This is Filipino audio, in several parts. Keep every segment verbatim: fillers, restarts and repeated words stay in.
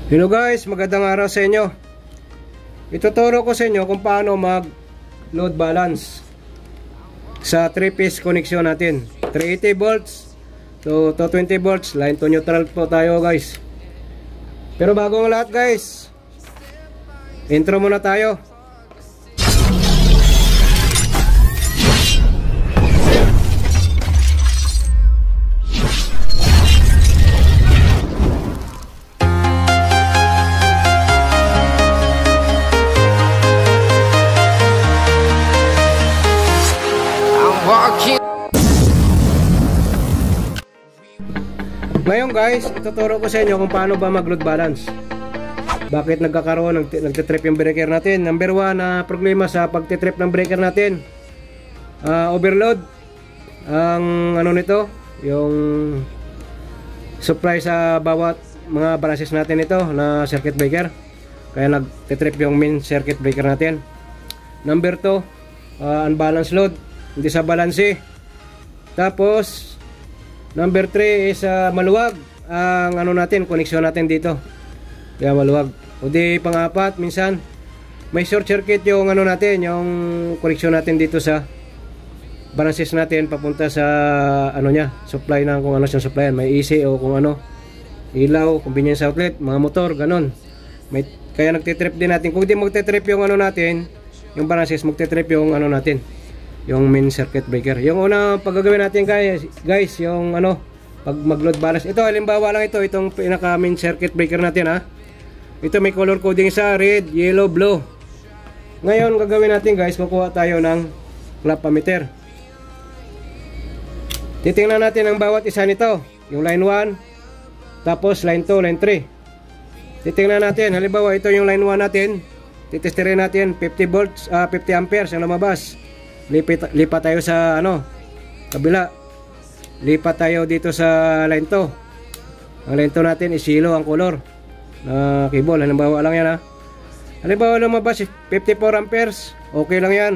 Hello guys, magandang araw sa inyo. Ituturo ko sa inyo kung paano mag load balance sa three piece connection natin. three eighty volts to two twenty volts, line to neutral po tayo guys. Pero bago ang lahat guys, intro muna tayo. Ngayon guys, ituturo ko sa inyo kung paano ba mag load balance. Bakit nagkakaroon, nagtitrip yung breaker natin. Number one na uh, problema sa pagtitrip ng breaker natin, uh, overload ang ano nito, yung supply sa bawat mga branches natin ito na circuit breaker. Kaya nagtitrip yung main circuit breaker natin. Number two, uh, unbalanced load, hindi sa balanse. Tapos number three is uh, maluwag ang ano natin, connection natin dito. Kaya maluwag. O di pang-apat, minsan may short circuit yung ano natin, yung connection natin dito sa branches natin papunta sa ano niya, supply ng kung ano siyang supply, may A C o kung ano, ilaw, convenience outlet, mga motor, ganon. May, kaya nagtitrip din natin. Kung di magtitrip yung ano natin, yung branches, magtitrip yung ano natin, yung main circuit breaker. Yung una paggagawin natin guys, guys yung ano, pag mag-load balance. Ito halimbawa lang ito, itong pinaka main circuit breaker natin ha. Ito may color coding sa red, yellow, blue. Ngayon gagawin natin guys, kukuha tayo ng clamp ammeter. Titingnan natin ang bawat isa nito. Yung line one, tapos line two, line three. Titingnan natin, halimbawa ito yung line one natin. Titestirin natin fifty volts, uh, fifty amperes ang lumabas. Lipat, lipat tayo sa ano, kabila. Lipat tayo dito sa line two. Ang line two natin is yellow ang color na cable. Halimbawa lang yan ha. Halimbawa lumabas fifty-four amperes, okay lang yan.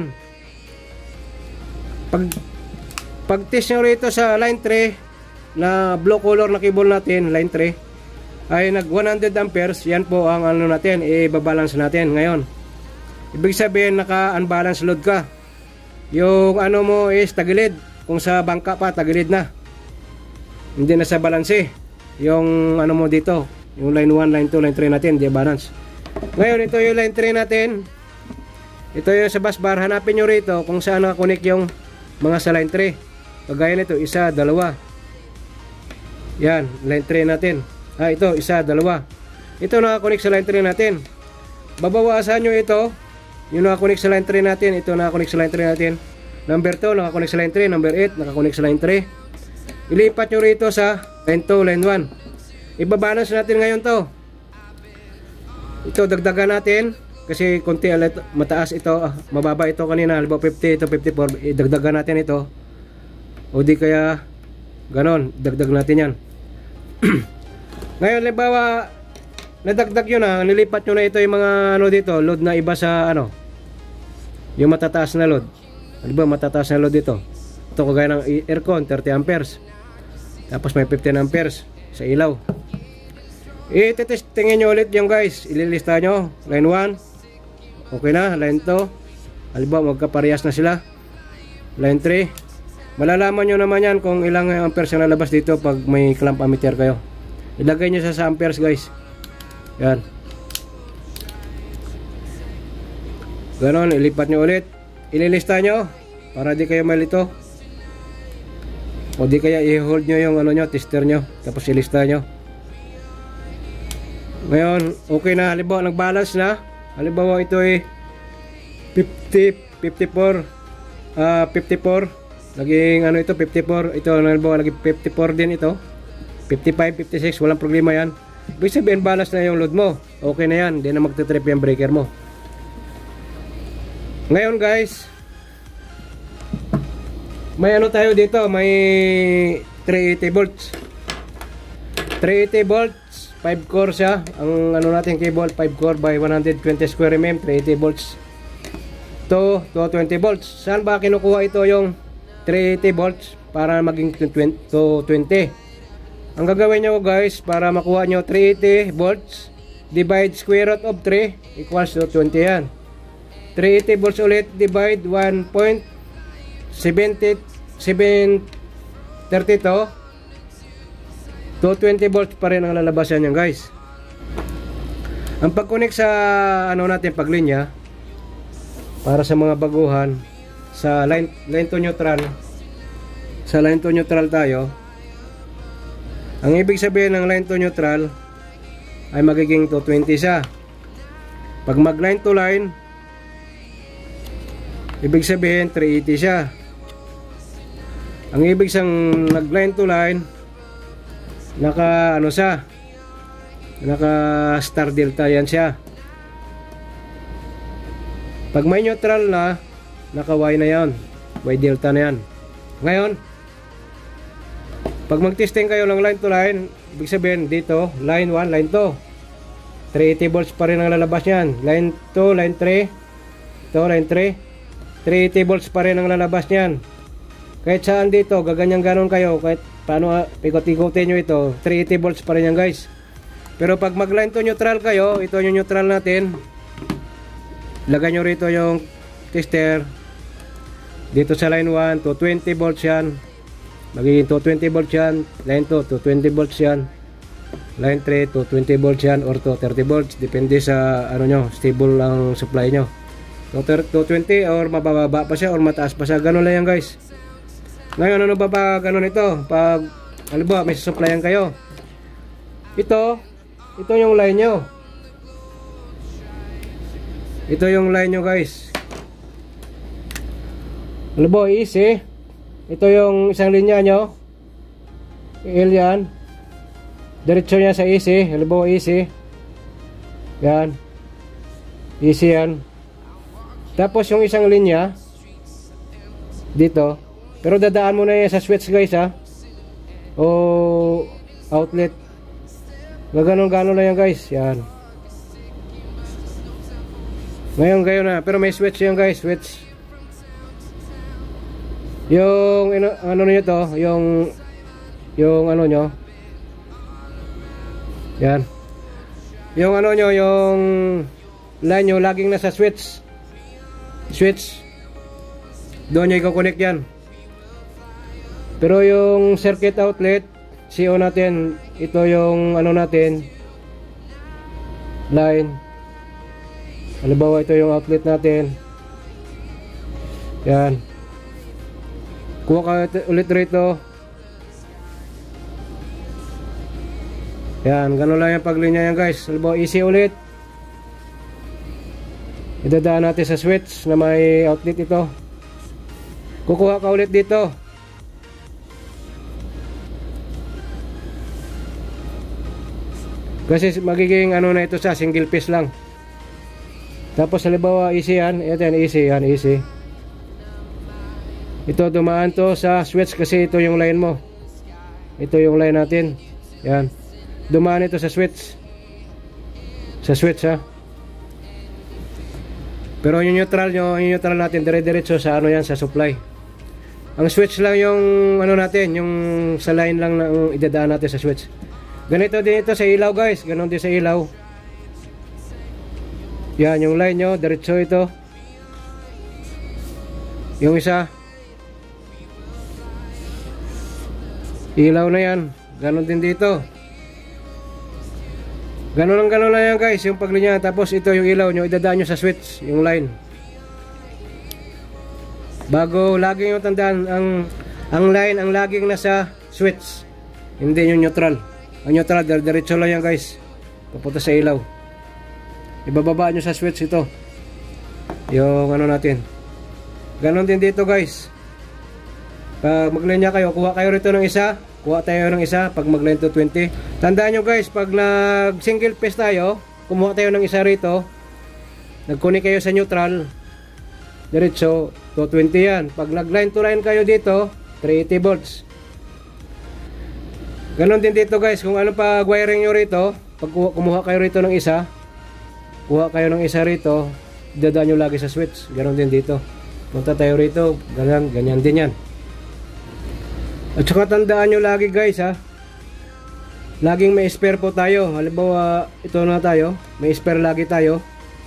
Pag pag test nyo rito sa line three na blue color na cable natin, line three ay nag one hundred amperes, yan po ang ano natin, i-balance natin ngayon. Ibig sabihin naka unbalance load ka. Yung ano mo is tagilid. Kung sa bangka pa, tagilid na. Hindi na sa balanse. Yung ano mo dito, yung line one, line two, line three natin, di balance. Ngayon, ito yung line three natin. Ito yung sa bus bar. Hanapin nyo rito kung saan nakakunik yung mga sa line three. Kagaya nito, isa, dalawa. Yan, line three natin. Ah, ito, isa, dalawa. Ito nakakunik sa line three natin. Babawasan nyo ito. Yung nakakunik sa line three natin, ito nakakunik sa line three natin. Number two, nakakunik sa line three. Number eight, nakakunik sa line three. Ilipat nyo rito sa line two, line one. Ibabalance natin ngayon to. Ito, dagdagan natin. Kasi konti mataas ito, ah, mababa ito kanina. Halimbawa fifty, ito fifty-four. Idagdagan natin ito. O di kaya, ganon, dagdag natin yan. Ngayon, halimbawa, nadagdag yun na, nilipat nyo na ito yung mga ano dito, load na iba sa ano, yung matataas na load. Ano ba matataas na load dito? Ito kagaya ng aircon, thirty amperes. Tapos may fifteen amperes sa ilaw. I-testingin nyo ulit yung guys. Ililista nyo, line one, okay na, line two, halimbawa magkaparehas na sila. Line three, malalaman nyo naman yan kung ilang amperes yung lalabas dito pag may clamp ammeter kayo. Ilagay nyo sa, sa amperes guys. Yan. Ganon, ilipat nyo ulit. Ililista nyo para di kayo malito. O di kaya i-hold nyo yung ano nyo, tester nyo. Tapos ilista nyo. Ngayon, okay na. Halimbawa, nag-balance na. Halimbawa, ito ay fifty, fifty-four, uh, fifty-four. Naging ano ito, fifty-four. Ito, halimbawa, naging fifty-four din ito. fifty-five, fifty-six, walang problema yan. Ibig sabihin, balance na yung load mo. Okay na yan, hindi na magtitrip yung breaker mo. Ngayon guys, may ano tayo dito, may three eighty volts. three eighty volts, five core siya. Ang ano natin cable, five core by one hundred twenty square mm, three eighty volts to two twenty volts. Saan ba kinukuha ito yung three eighty volts para maging to twenty? Ang gagawin nyo guys, para makuha nyo three eighty volts, divide square root of three equals to twenty yan. three eighty volts ulit divide one point seven three two, two twenty volts pa rin ang lalabasan yan guys. Ang pag-connect sa ano natin paglinya para sa mga baguhan sa line, line to neutral, sa line to neutral tayo. Ang ibig sabihin ng line to neutral ay magiging two twenty siya. Pag mag line to line, ibig sabihin three eighty siya. Ang ibig sang nag line to line, naka ano siya, naka star delta yan siya. Pag may neutral na, naka Y na yan, Y delta na yan. Ngayon, pag mag-testing kayo ng line to line, ibig sabihin dito, line one, line two, three eighty volts pa rin ang lalabas niyan. Line two, line three, ito, line three, three eighty volts pa rin ang lalabas niyan. Kahit saan dito, gaganyan ganon kayo, kahit paano pikot-ikotin nyo ito, three eighty volts pa rin yan guys. Pero pag mag line to neutral kayo, ito yung neutral natin, lagay nyo rito yung tester dito sa line one, two twenty volts yan, magiging two twenty volts yan. Line two, two twenty volts yan. Line three, two twenty volts yan, or two thirty volts, depende sa ano nyo, stable ang supply nyo, two twenty or mababa pa siya or mataas pa siya, ganun lang yan guys. Ngayon ano ba pa ganun ito, pag ano ba may supplyan kayo, ito ito yung line nyo, ito yung line nyo guys. Ano ba, easy. Ito yung isang linya nyo, L yan, diretso niya sa easy. Ano ba, easy yan, easy yan. Tapos yung isang linya dito, pero dadaan mo na yan sa switch guys ha, o outlet, gaganon-ganon lang yan guys, yan. Ngayon kayo na, pero may switch yan guys, switch. Yung ino, ano nyo to, yung yung ano nyo, yan, yung ano nyo, yung line nyo laging nasa switch, switch doon nyo i-connect yan. Pero yung circuit outlet C O natin, ito yung ano natin, line. Halimbawa ito yung outlet natin, yan. Kuha ka ulit rito, yan, ganun lang yung paglinya yan guys. Halimbawa easy ulit, idadaan natin sa switch na may outlet ito, kukuha ka ulit dito, kasi magiging ano na ito sa single piece lang. Tapos halimbawa easy yan, ito yan, easy yan, easy. Ito dumaan to sa switch kasi ito yung line mo, ito yung line natin, yan, dumaan ito sa switch, sa switch ha. Pero yung neutral nyo, yung neutral natin dire-diretso sa ano yan, sa supply. Ang switch lang yung ano natin, yung sa line lang na idadaan natin sa switch. Ganito din ito sa ilaw guys, ganon din sa ilaw. Yan yung line nyo, diretso ito. Yung isa, ilaw na yan, ganon din dito. Ganon lang ganon lang yan guys, yung paglinya. Tapos ito yung ilaw nyo, idadaan nyo sa switch, yung line. Bago, laging yung tandaan, ang, ang line, ang laging nasa switch, hindi yung neutral. Ang neutral, diretso lang yan guys, papunta sa ilaw. Ibababa nyo sa switch ito, yung ano natin. Ganon din dito guys. Pag maglinya kayo, kuha kayo rito ng isa, kuha tayo ng isa pag mag-line to twenty. Tandaan nyo guys, pag nag single phase tayo, kumuha tayo ng isa rito, nag-connect kayo sa neutral, diretso, two twenty yan. Pag nag-line to line kayo dito, three eighty volts. Ganon din dito guys, kung ano pa wiring nyo rito, pag kumuha kayo rito ng isa, kuha kayo ng isa rito, dadaan nyo lagi sa switch. Ganon din dito, punta tayo rito, ganyan, ganyan din yan. At saka tandaan nyo lagi guys ha, laging may spare po tayo. Halimbawa ito na tayo, may spare lagi tayo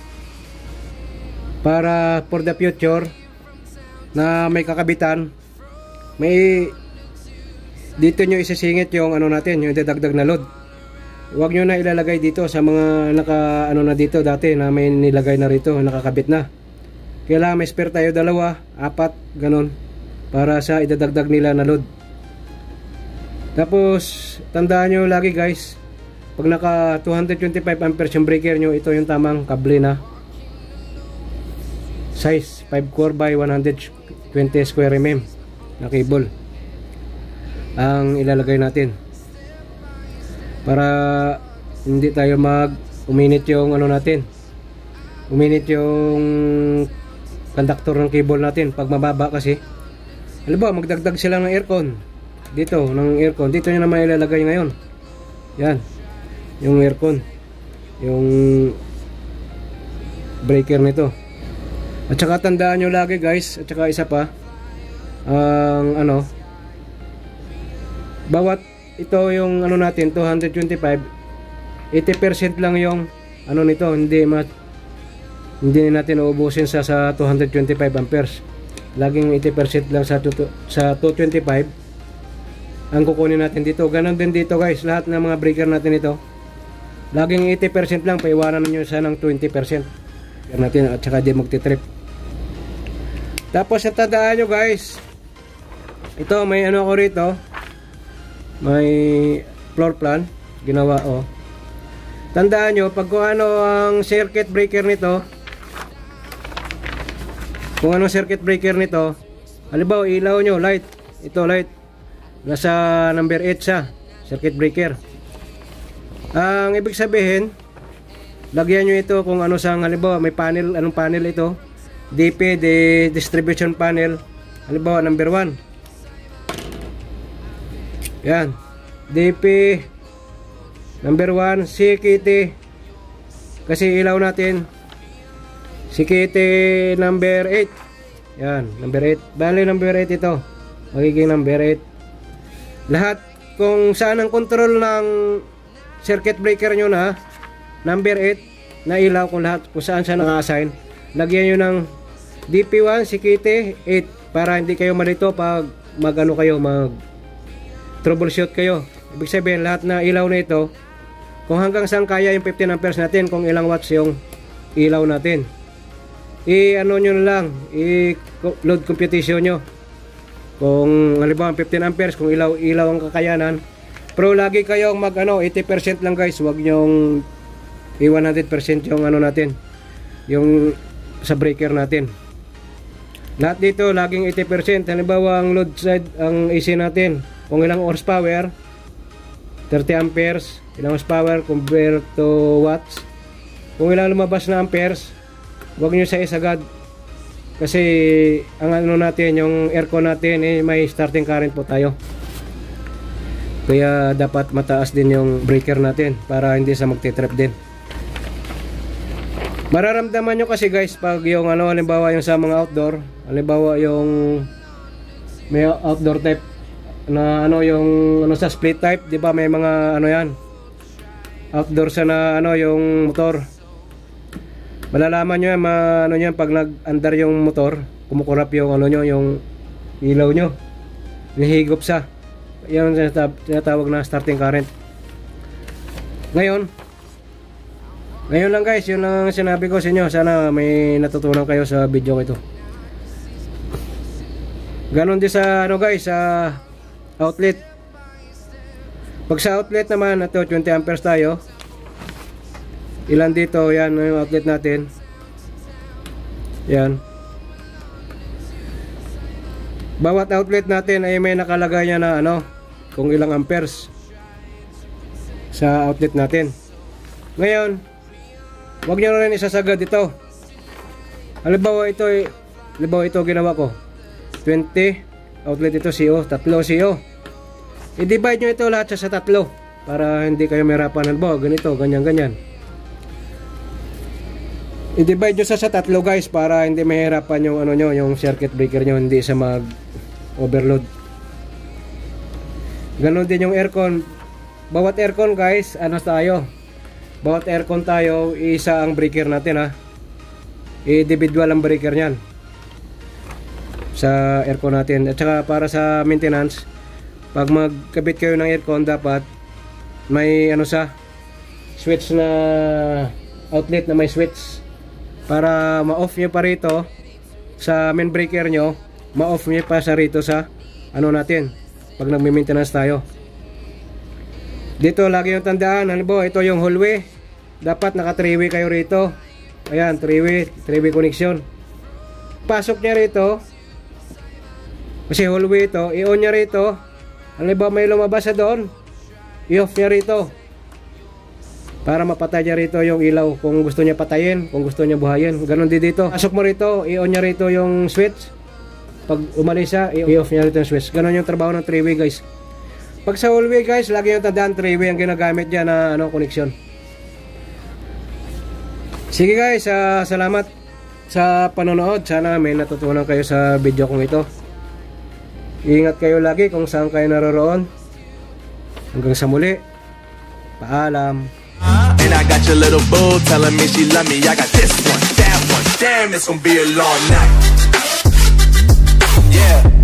para for the future na may kakabitan, may dito nyo isisingit yung ano natin, yung dadagdag na load. Huwag nyo na ilalagay dito sa mga naka ano na dito dati na may nilagay na rito, nakakabit na. Kailangan may spare tayo dalawa, apat, ganun, para sa idadagdag nila na load. Tapos tandaan nyo lagi guys, pag naka two twenty-five amperes yung breaker nyo, ito yung tamang kable na size five core by one twenty square mm na cable ang ilalagay natin para hindi tayo mag uminit yung ano natin, uminit yung conductor ng cable natin pag mababa. Kasi halimbawa magdagdag sila ng aircon dito, ng aircon dito nyo naman ilalagay ngayon, yan yung aircon, yung breaker nito. At saka tandaan nyo lagi guys, at saka isa pa, ang ano, bawat ito yung ano natin two twenty-five, eighty percent lang yung ano nito, hindi mat, hindi natin uubusin sa sa two twenty-five amperes. Laging eighty percent lang sa sa two twenty-five ang kukunin natin dito. Ganon din dito guys, lahat ng mga breaker natin ito laging eighty percent lang, paiwanan niyo sa ng twenty percent natin, at saka di magti-trip. Tapos tandaan nyo guys, ito may ano ako rito, may floor plan ginawa. Oh, tandaan nyo pag kung ano ang circuit breaker nito, kung ano circuit breaker nito, halimbawa ilaw nyo light, ito light nasa number eight sa circuit breaker. Ang ibig sabihin, lagyan nyo ito kung ano sa, halimbawa may panel, anong panel ito, D P, the distribution panel, halimbawa number one, yan, D P number one, C K T, kasi ilaw natin C K T number eight, yan, number eight, bali number eight ito, magiging number eight. Lahat kung saan ang control ng circuit breaker nyo na number eight na ilaw, kung lahat kung saan siya naka-assign, lagyan nyo ng D P one, C K T eight para hindi kayo malito pag magano kayo, mag troubleshoot kayo. Ibig sabihin lahat na ilaw na ito, kung hanggang saan kaya yung fifteen amperes natin, kung ilang watts yung ilaw natin, i ano nyo na lang, i load computation nyo. Kung halimbawa fifteen amperes, kung ilaw ilaw ang kakayanan, pero lagi kayong mag ano eighty percent lang guys, wag nyong i one hundred percent yung ano natin, yung sa breaker natin. Lahat dito laging eighty percent. Halimbawa ang load side, ang A C natin, kung ilang horsepower, thirty amperes, ilang horsepower convert to watts, kung ilang lumabas na amperes, wag nyo sa isagad, kasi ang ano natin, yung aircon natin, eh, may starting current po tayo, kaya dapat mataas din yung breaker natin para hindi sa magti-trip din. Mararamdaman nyo kasi guys pag yung ano, halimbawa yung sa mga outdoor, halimbawa yung may outdoor type na ano, yung ano sa split type, di ba may mga ano yan, outdoor sa na ano yung motor, malalaman nyo yan, ma, ano yan, pag nag-andar yung motor, kumukurap yung ano nyo, yung ilaw nyo, nihigop sa, yan ang tinatawag na starting current. Ngayon ngayon lang guys, yun lang sinabi ko sa inyo. Sana may natutunan kayo sa video ko ito. Ganon din sa ano guys, sa outlet. Pag sa outlet naman, ito twenty amperes tayo. Ilan dito, yan yung outlet natin. Yan. Bawat outlet natin ay may nakalagay niya na ano, kung ilang amperes sa outlet natin. Ngayon, huwag nyo rin isasagad ito. Halimbawa ito, halimbawa ito ginawa ko twenty, outlet ito C O, tatlo C O. I-divide nyo ito lahat sa tatlo para hindi kayo mahirapan. Halimbawa ganito, ganyan ganyan. I-divide nyo sa sa tatlo guys para hindi mahirapan yung ano nyo, yung circuit breaker nyo, hindi sa mag overload. Ganon din yung aircon, bawat aircon guys, ano tayo? Bawat aircon tayo, isa ang breaker natin ha. Individual ang breaker niyan sa aircon natin. At saka para sa maintenance, pag magkabit kayo ng aircon, dapat may ano sa switch na outlet na may switch para ma-off nyo pa rito sa main breaker nyo, ma-off nyo pa sa rito sa ano natin pag nagme-maintenance tayo. Dito lagi yung tandaan, halimbawa ito yung hallway, dapat naka three way kayo rito. Ayan, three way, three way connection. Pasok niya rito kasi hallway ito, i-on niya rito. Halimbawa may lumabas sa doon, i-off niya rito para mapatay niya rito yung ilaw kung gusto niya patayin, kung gusto niya buhayin. Ganon din dito, pasok mo rito, i-on niya rito yung switch. Pag umalis siya, i-off niya rito yung switch. Ganon yung trabaho ng three way guys. Pag sa hallway guys, lagi yung tandaan, three way ang ginagamit dyan na ano, connection. Sige guys, uh, salamat sa panonood. Sana may natutunan kayo sa video kong ito. Ingat kayo lagi kung saan kayo naroroon. Hanggang sa muli, paalam. And I got your little boo telling me she love me. I got this one, that one. Damn, it's gonna be a long night. Yeah.